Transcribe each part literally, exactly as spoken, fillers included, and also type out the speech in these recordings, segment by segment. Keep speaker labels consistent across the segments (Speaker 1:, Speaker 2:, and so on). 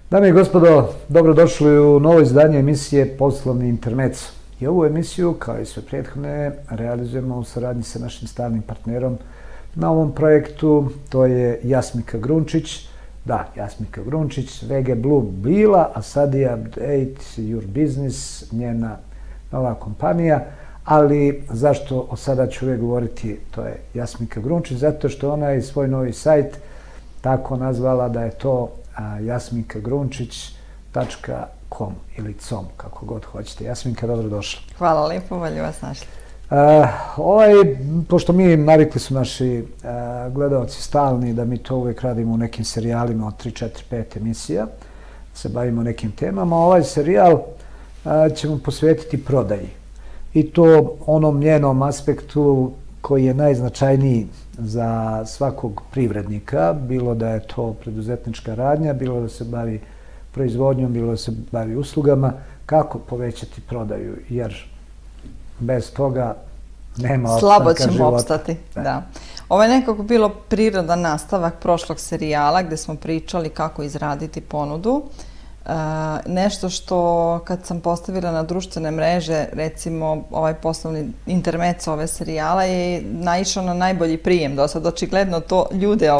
Speaker 1: Dame i gospodo, dobrodošli u novo izdanje emisije Poslovni intermezzo. I ovu emisiju, kao i sve prethodne, realizujemo u saradnji sa našim stalnim partnerom na ovom projektu. To je Jasmika Grunčić. Da, Jasmika Grunčić, V G Blue bila, a sad je Update Your Business, njena nova kompanija. Ali zašto od sada ću uvijek govoriti to je Jasmika Grunčić? Zato što ona je svoj novi sajt tako nazvala da je to jasmika grunčić tačka com ili com, kako god hoćete. Jasminka, dobrodošla.
Speaker 2: Hvala lijepo, bolje vas našli.
Speaker 1: Ovaj, pošto mi navikli su naši gledalci stalni da mi to uvijek radimo u nekim serijalima od tri, četiri, pet emisija, se bavimo nekim temama, ovaj serijal ćemo posvetiti prodaji. I to onom njenom aspektu koji je najznačajniji za svakog privrednika, bilo da je to preduzetnička radnja, bilo da se bavi proizvodnjom, bilo da se bavi uslugama, kako povećati prodaju, jer bez toga nema opstanka života.
Speaker 2: Slabo ćemo opstati, da. Ovo je nekako bilo prirodan nastavak prošlog serijala gdje smo pričali kako izraditi ponudu. Nešto što kad sam postavila na društvene mreže, recimo ovaj poslovni intermezzo ove serijala je naišao na najbolji prijem. Do sad očigledno to ljude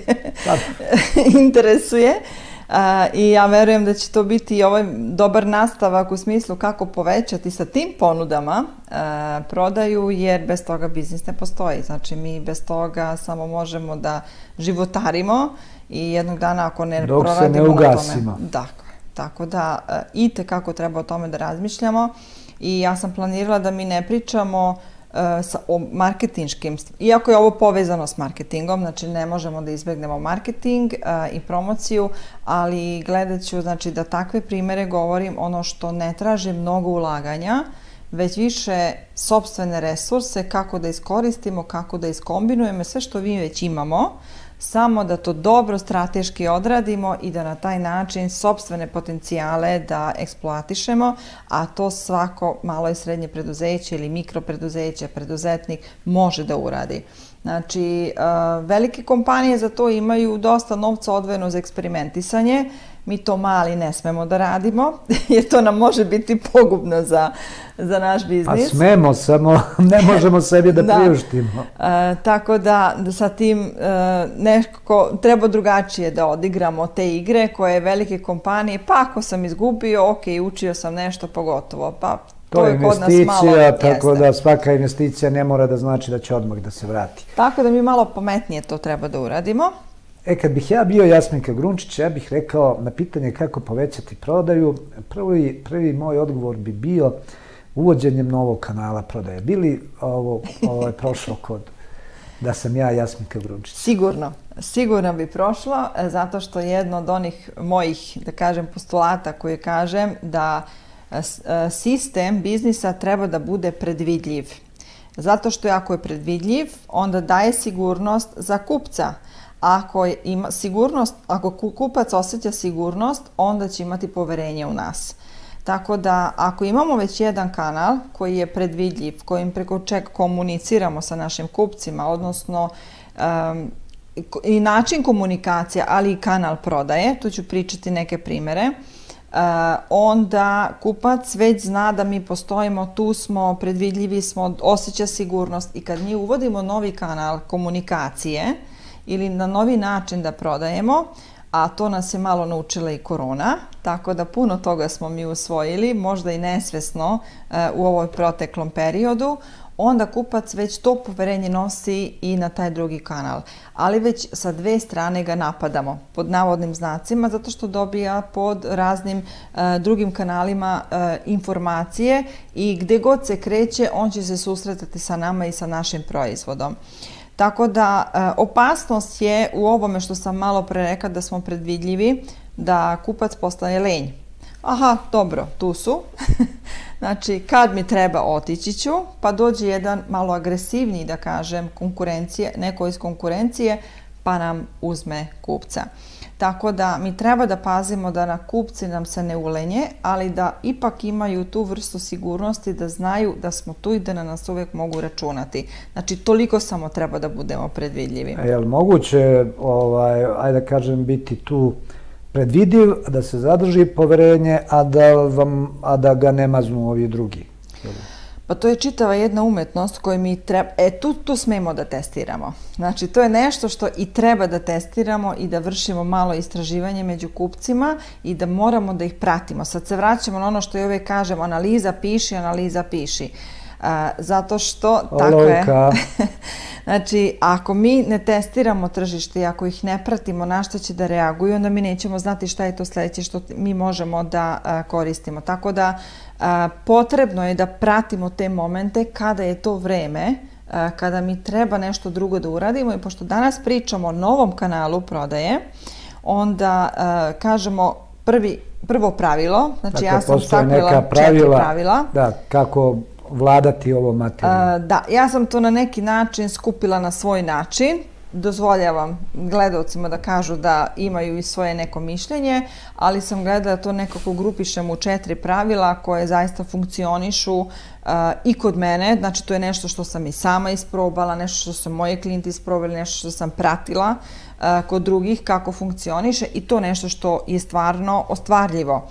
Speaker 2: interesuje i ja verujem da će to biti ovaj dobar nastavak u smislu kako povećati sa tim ponudama prodaju, jer bez toga biznis ne postoji. Znači mi bez toga samo možemo da životarimo i jednog dana ako ne proradimo na tome.
Speaker 1: Dok se ne ugasimo.
Speaker 2: Dakle. Tako da i tekako treba o tome da razmišljamo i ja sam planirala da mi ne pričamo o marketinškim, iako je ovo povezano s marketingom, znači ne možemo da izbegnemo marketing i promociju, ali gledat ću znači, da takve primere govorim ono što ne traži mnogo ulaganja, već više sopstvene resurse, kako da iskoristimo, kako da iskombinujemo sve što vi već imamo, samo da to dobro strateški odradimo i da na taj način sopstvene potencijale da eksploatišemo, a to svako malo i srednje preduzeće ili mikropreduzeće, preduzetnik može da uradi. Znači, velike kompanije za to imaju dosta novca odvojeno za eksperimentisanje. Mi to mali ne smemo da radimo, jer to nam može biti pogubno za, za naš biznis.
Speaker 1: A smemo, samo ne možemo sebi da priuštimo.
Speaker 2: E, tako da, da sa tim e, nekako treba drugačije da odigramo te igre koje velike kompanije, pa ako sam izgubio, ok, učio sam nešto pogotovo, pa
Speaker 1: to je investicija, tako da svaka investicija ne mora da znači da će odmah da se vrati.
Speaker 2: Tako da mi malo pametnije to treba da uradimo.
Speaker 1: E, kad bih ja bio Jasminka Grunčić, ja bih rekao na pitanje kako povećati prodaju, prvi, prvi moj odgovor bi bio uvođenjem novog kanala prodaje. Bili ovo, ovo je prošlo kod da sam ja Jasminka Grunčić?
Speaker 2: Sigurno. Sigurno bi prošlo, zato što jedno od onih mojih, da kažem, postulata koje kažem da sistem biznisa treba da bude predvidljiv. Zato što ako je predvidljiv, onda daje sigurnost za kupca. Ako ima sigurnost, ako kupac osjeća sigurnost, onda će imati poverenje u nas. Tako da ako imamo već jedan kanal koji je predvidljiv, kojim preko čega komuniciramo sa našim kupcima, odnosno um, i način komunikacije, ali i kanal prodaje, tu ću pričati neke primere, uh, onda kupac već zna da mi postojimo, tu smo, predvidljivi smo, osjeća sigurnost i kad mi uvodimo novi kanal komunikacije, ili na novi način da prodajemo, a to nas je malo naučila i korona, tako da puno toga smo mi usvojili, možda i nesvesno u ovoj proteklom periodu, onda kupac već to poverenje nosi i na taj drugi kanal. Ali već sa dve strane ga napadamo, pod navodnim znacima, zato što dobija pod raznim drugim kanalima informacije i gde god se kreće, on će se susretati sa nama i sa našim proizvodom. Tako da opasnost je u ovome što sam malo pre rekla da smo predvidljivi, da kupac postane lenj. Aha, dobro, tu su. Znači, kad mi treba otići ću, pa dođe jedan malo agresivniji, da kažem, konkurencije, neko iz konkurencije, pa nam uzme kupca. Tako da mi treba da pazimo da na kupci nam se ne ulenje, ali da ipak imaju tu vrstu sigurnosti da znaju da smo tu i da na nas uvijek mogu računati. Znači, toliko samo treba da budemo predvidljivi.
Speaker 1: Je li moguće, ovaj, ajde da kažem, biti tu predvidiv, da se zadrži poverenje, a da, vam, a da ga ne maznu ovi drugi.
Speaker 2: Pa to je čitava jedna umetnost koju mi treba, e tu, tu smemo da testiramo. Znači to je nešto što i treba da testiramo i da vršimo malo istraživanje među kupcima i da moramo da ih pratimo. Sad se vraćamo na ono što i uvijek kažem, analiza piši, analiza piši. Uh, zato što, tako je, znači ako mi ne testiramo tržište i ako ih ne pratimo na što će da reaguju, onda mi nećemo znati šta je to sljedeće što mi možemo da uh, koristimo. Tako da uh, potrebno je da pratimo te momente kada je to vreme, uh, kada mi treba nešto drugo da uradimo i pošto danas pričamo o novom kanalu prodaje, onda uh, kažemo prvi, prvo pravilo, znači dakle, ja sam sakrila četiri pravila.
Speaker 1: Da, kako vladati ovo materiju.
Speaker 2: Da, ja sam to na neki način skupila na svoj način. Dozvoljavam gledalcima da kažu da imaju i svoje neko mišljenje, ali sam gledala da to nekako grupišem u četiri pravila koje zaista funkcionišu uh, i kod mene. Znači, to je nešto što sam i sama isprobala, nešto što su moji klijenti isprobali, nešto što sam pratila uh, kod drugih kako funkcioniše i to nešto što je stvarno ostvarljivo.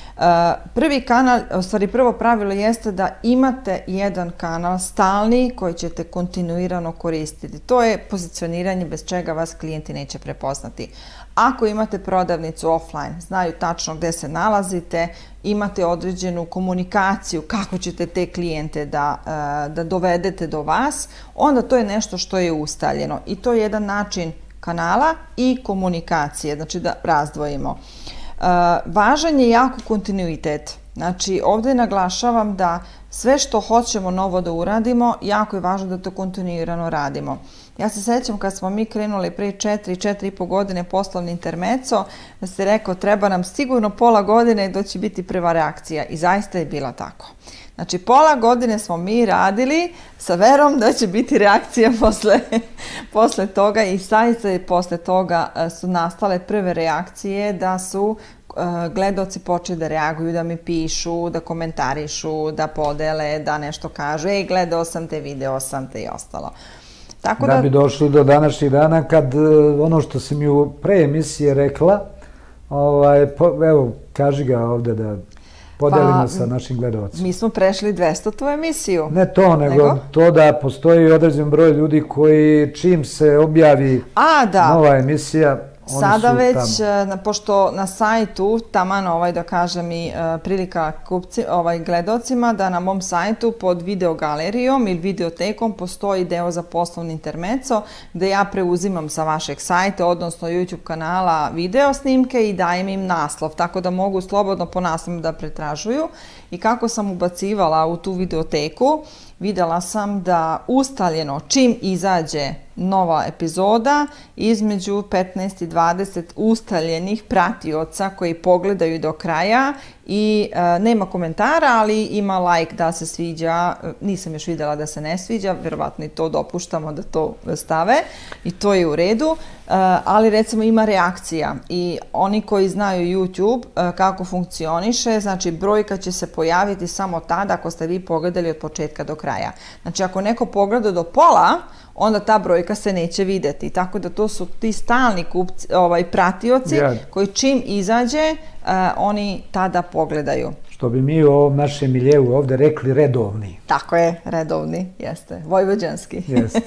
Speaker 2: Prvi kanal, u stvari prvo pravilo jeste da imate jedan kanal stalni koji ćete kontinuirano koristiti. To je pozicioniranje bez čega vas klijenti neće prepoznati. Ako imate prodavnicu offline, znaju tačno gdje se nalazite, imate određenu komunikaciju kako ćete te klijente da, da dovedete do vas, onda to je nešto što je ustaljeno. I to je jedan način kanala i komunikacije, znači da razdvojimo. Uh, važan je jako kontinuitet. Znači, ovdje naglašavam da sve što hoćemo novo da uradimo, jako je važno da to kontinuirano radimo. Ja se sjećam kad smo mi krenuli prije četiri, četiri i po godine poslovni intermeco, da ste rekao treba nam sigurno pola godine da će biti prva reakcija i zaista je bila tako. Znači, pola godine smo mi radili sa verom da će biti reakcija posle, posle toga i zaista je posle toga su nastale prve reakcije da su uh, gledaoci počeli da reaguju, da mi pišu, da komentarišu, da podele, da nešto kažu, ej, gledao sam te, video sam te i ostalo.
Speaker 1: Tako da, da bi došli do današnjih dana kad ono što si mi u pre emisije rekla, ovaj, po, evo, kaži ga ovdje da podelimo pa, sa našim gledalcima.
Speaker 2: Mi smo prešli dvestotu emisiju.
Speaker 1: Ne to, nego, nego to da postoji određen broj ljudi koji čim se objavi
Speaker 2: A, da.
Speaker 1: nova emisija, oni
Speaker 2: Sada
Speaker 1: su
Speaker 2: već,
Speaker 1: tamo.
Speaker 2: Pošto na sajtu, taman ovaj da kažem i uh, prilika kupci, ovaj, gledalcima, da na mom sajtu pod videogalerijom ili videotekom postoji deo za poslovni intermeco gde ja preuzimam sa vašeg sajta, odnosno YouTube kanala video snimke i dajem im naslov, tako da mogu slobodno po naslovu da pretražuju. I kako sam ubacivala u tu videoteku, videla sam da ustaljeno čim izađe nova epizoda, između petnaest i dvadeset ustaljenih pratioca koji pogledaju do kraja i e, nema komentara, ali ima like da se sviđa, nisam još vidjela da se ne sviđa, vjerovatno i to dopuštamo da to stave i to je u redu, e, ali recimo ima reakcija i oni koji znaju YouTube e, kako funkcioniše, znači brojka će se pojaviti samo tada ako ste vi pogledali od početka do kraja. Znači ako neko pogleda do pola, onda ta brojka se neće vidjeti. Tako da to su ti stalni kupci, ovaj, pratioci ja. koji čim izađe, uh, oni tada pogledaju.
Speaker 1: Što bi mi u ovom našem miljevu ovdje rekli redovni.
Speaker 2: Tako je, redovni, jeste. Vojvođanski.
Speaker 1: Jeste.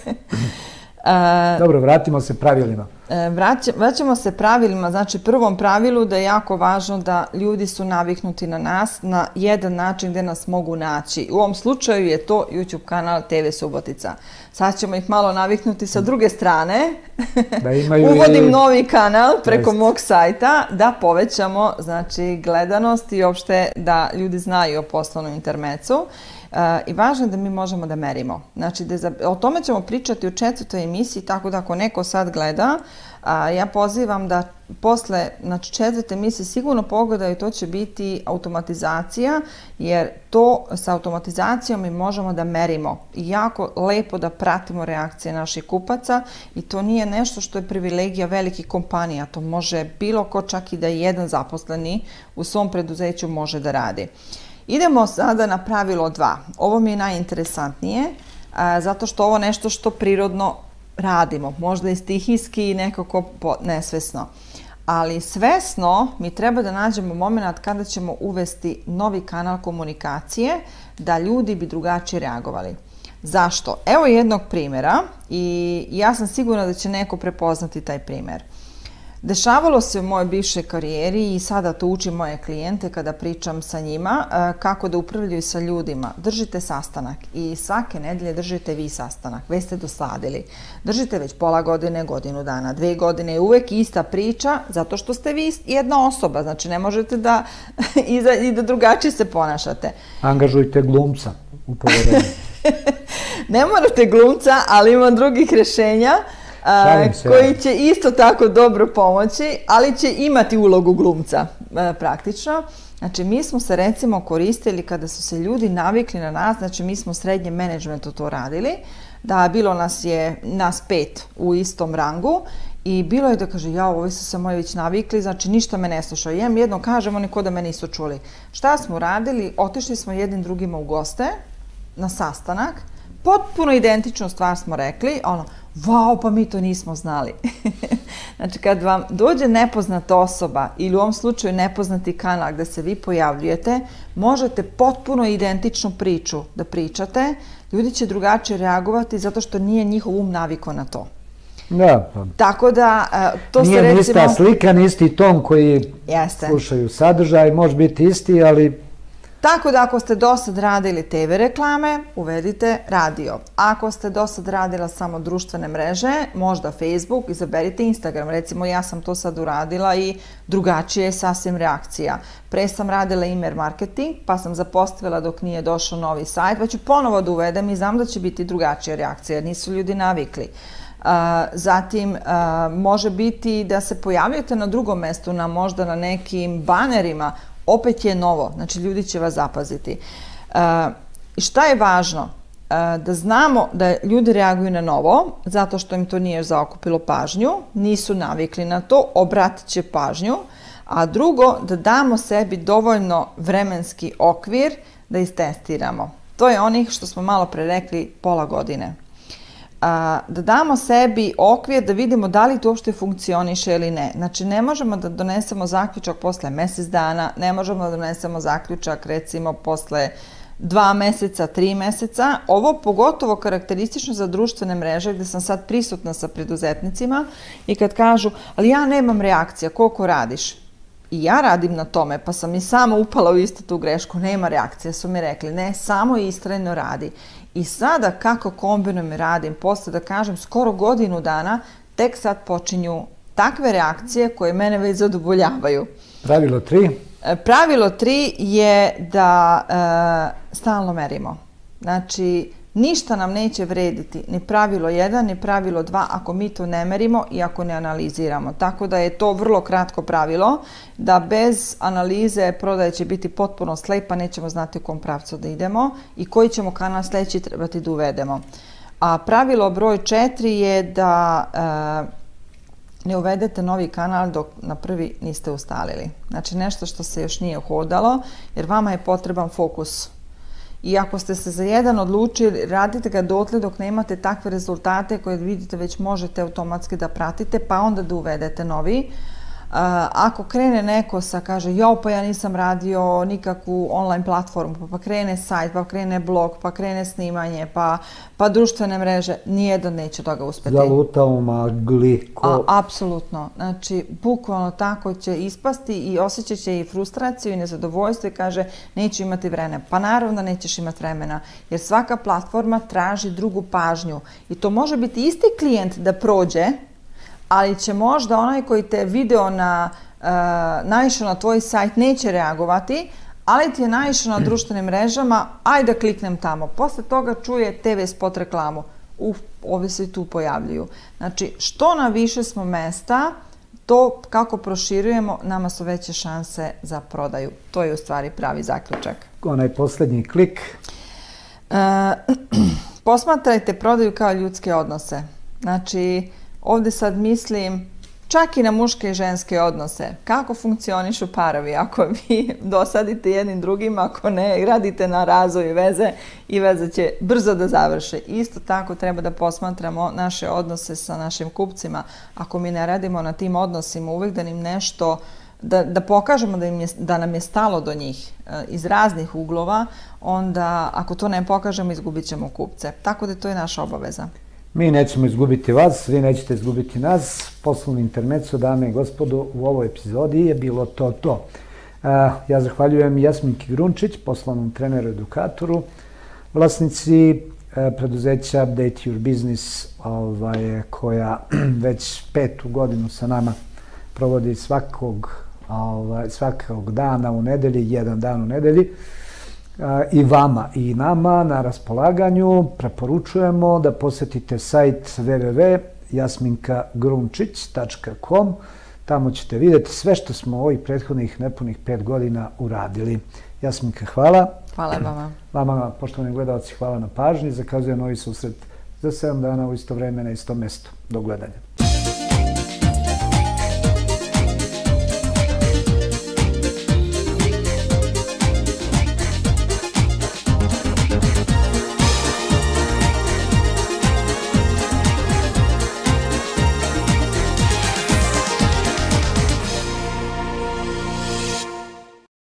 Speaker 1: uh, Dobro, vratimo se pravilima.
Speaker 2: Vrać, vraćamo se pravilima, znači prvom pravilu da je jako važno da ljudi su naviknuti na nas na jedan način gdje nas mogu naći. U ovom slučaju je to YouTube kanal T V Subotica. Sad ćemo ih malo naviknuti sa druge strane. Da imaju Uvodim i... novi kanal preko Jest. mog sajta da povećamo znači, gledanost i uopšte da ljudi znaju o poslovnom intermecu. Uh, I važno je da mi možemo da merimo. Znači, da za, o tome ćemo pričati u četvrtoj emisiji, tako da ako neko sad gleda, uh, ja pozivam da posle znači, četvrte emisije sigurno pogledaju, to će biti automatizacija, jer to sa automatizacijom mi možemo da merimo i jako lepo da pratimo reakcije naših kupaca i to nije nešto što je privilegija velikih kompanija, to može bilo ko čak i da jedan zaposleni u svom preduzeću može da radi. Idemo sada na pravilo dva. Ovo mi je najinteresantnije, a, zato što ovo nešto što prirodno radimo, možda i stihijski i nekako nesvesno. ali svesno mi treba da nađemo moment kada ćemo uvesti novi kanal komunikacije da ljudi bi drugačije reagovali. Zašto? Evo jednog primjera i ja sam sigurna da će neko prepoznati taj primjer. Dešavalo se u mojoj bivšoj karijeri i sada to učim moje klijente kada pričam sa njima kako da upravljaju sa ljudima. Držite sastanak i svake nedelje držite vi sastanak. Već ste dosadili. Držite već pola godine, godinu dana, dve godine je uvek ista priča zato što ste vi jedna osoba. Znači ne možete da i da drugačije se ponašate.
Speaker 1: Angažujte glumca u poverenju.
Speaker 2: Ne morate glumca, ali imam drugih rješenja koji će isto tako dobro pomoći, ali će imati ulogu glumca praktično. Znači, mi smo se recimo koristili kada su se ljudi navikli na nas, znači mi smo u srednjem menadžmentu to radili, da bilo nas je, nas pet u istom rangu i bilo je da kaže, ja, ovi su se moji već navikli, znači ništa me ne slušaju. Jem jedno kažem, oni ko da me nisu čuli. Šta smo radili? Otišli smo jednim drugima u goste na sastanak, potpuno identičnu stvar smo rekli, ono, vau, pa mi to nismo znali. Znači, kad vam dođe nepoznata osoba ili u ovom slučaju nepoznati kanal gde se vi pojavljujete, možete potpuno identičnu priču da pričate, ljudi će drugačije reagovati zato što nije njihov um naviko na to.
Speaker 1: Da.
Speaker 2: Tako da, to se recimo...
Speaker 1: Nije ni ista slika, ni isti ton koji slušaju sadržaj, može biti isti, ali...
Speaker 2: Tako da ako ste do sad radili te ve reklame, uvedite radio. Ako ste do sad radila samo društvene mreže, možda Facebook, izaberite Instagram. Recimo ja sam to sad uradila i drugačije je sasvim reakcija. Pre sam radila email marketing, pa sam zapostavila dok nije došao novi sajt, pa ću ponovo da uvedem i znam da će biti drugačija reakcija, jer nisu ljudi navikli. Zatim, može biti da se pojavljujete na drugom mestu, na možda na nekim banerima, opet je novo, znači ljudi će vas zapaziti. Šta je važno? Da znamo da ljudi reaguju na novo, zato što im to nije zaokupilo pažnju, nisu navikli na to, obratit će pažnju, a drugo, da damo sebi dovoljno vremenski okvir da istestiramo. To je onih što smo malo pre rekli pola godine. Da damo sebi okvir da vidimo da li to uopšte funkcioniše ili ne. Znači, ne možemo da donesemo zaključak posle mesec dana, ne možemo da donesemo zaključak recimo posle dva meseca, tri meseca. Ovo pogotovo karakteristično za društvene mreže gde sam sad prisutna sa preduzetnicima i kad kažu, ali ja nemam reakcija, koliko radiš? I ja radim na tome, pa sam i sama upala u istu tu grešku, nema reakcija, su mi rekli, ne, samo istrajno radi. I sada kako kombinujem i radim, posle da kažem skoro godinu dana, tek sad počinju takve reakcije koje mene već zadovoljavaju.
Speaker 1: Pravilo tri?
Speaker 2: Pravilo tri je da stalno merimo. Znači, ništa nam neće vrediti, ni pravilo jedan, ni pravilo dva, ako mi to ne merimo i ako ne analiziramo. Tako da je to vrlo kratko pravilo, da bez analize prodaje će biti potpuno slepa, nećemo znati u kom pravcu da idemo i koji ćemo kanal sledeći trebati da uvedemo. A pravilo broj četiri je da ne uvedete novi kanal dok na prvi niste ustalili. Znači, nešto što se još nije uhodalo, jer vama je potreban fokus. I ako ste se za jedan odlučili, radite ga dotle dok nemate takve rezultate koje vidite već možete automatski da pratite, pa onda da uvedete novi. Ako krene neko sa, kaže, jao, pa ja nisam radio nikakvu online platformu, pa krene sajt, pa krene blog, pa krene snimanje, pa društvene mreže, nijedan neće toga uspeti.
Speaker 1: Zaluta u magli.
Speaker 2: Apsolutno. Znači, bukvalno tako će ispasti i osjećat će i frustraciju i nezadovoljstvo i kaže, neću imati vremena. Pa naravno da nećeš imati vremena, jer svaka platforma traži drugu pažnju i to može biti isti klijent da prođe, ali će možda onaj koji te video na, naišao na tvoj sajt neće reagovati, ali ti je naišao na društvenim mrežama, ajde da kliknem tamo. Posle toga čuje te ve spot reklamu. Uf, ovi se tu pojavljuju. Znači, što na više smo mesta, to kako proširujemo, nama su veće šanse za prodaju. To je u stvari pravi zaključak.
Speaker 1: Onaj posljednji klik.
Speaker 2: Posmatrajte prodaju kao ljudske odnose. Znači, ovde sad mislim čak i na muške i ženske odnose. Kako funkcionišu parovi? Ako vi dosadite jednim drugim, ako ne, radite na razvoju veze i veza će brzo da završe. Isto tako treba da posmatramo naše odnose sa našim kupcima. Ako mi ne radimo na tim odnosima, uvek da im nešto, da, da pokažemo da, im je, da nam je stalo do njih e, iz raznih uglova, onda ako to ne pokažemo, izgubit ćemo kupce. Tako da to je naša obaveza.
Speaker 1: Mi nećemo izgubiti vas, vi nećete izgubiti nas. Poslovni intermezzo, dame i gospodo, u ovoj epizodi je bilo to to. Ja zahvaljujem Jasminki Grunčić, poslovnom treneru edukatoru, vlasnici preduzeća Update Your Business, ovaj, koja već petu godinu sa nama provodi svakog, ovaj, svakog dana u nedelji, jedan dan u nedelji. I vama i nama na raspolaganju preporučujemo da posetite sajt w w w tačka jasminka grunčić tačka com. Tamo ćete vidjeti sve što smo ovih prethodnih nepunih pet godina uradili. Jasminka, hvala.
Speaker 2: Hvala vama.
Speaker 1: Vama, poštovani gledalci, hvala na pažnji. Zakazujem novi susret za sedam dana u isto vreme na istom mestu. Do gledanja.